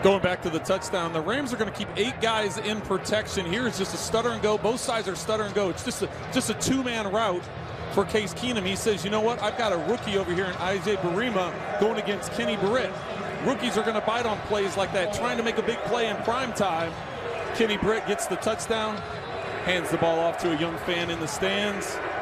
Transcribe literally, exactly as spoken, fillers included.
Going back to the touchdown, the Rams are going to keep eight guys in protection. Here is just a stutter and go. Both sides are stutter and go. It's just a, just a two-man route for Case Keenum. He says, you know what? I've got a rookie over here in I J Barima going against Kenny Britt. Rookies are going to bite on plays like that, trying to make a big play in prime time. Kenny Britt gets the touchdown, hands the ball off to a young fan in the stands.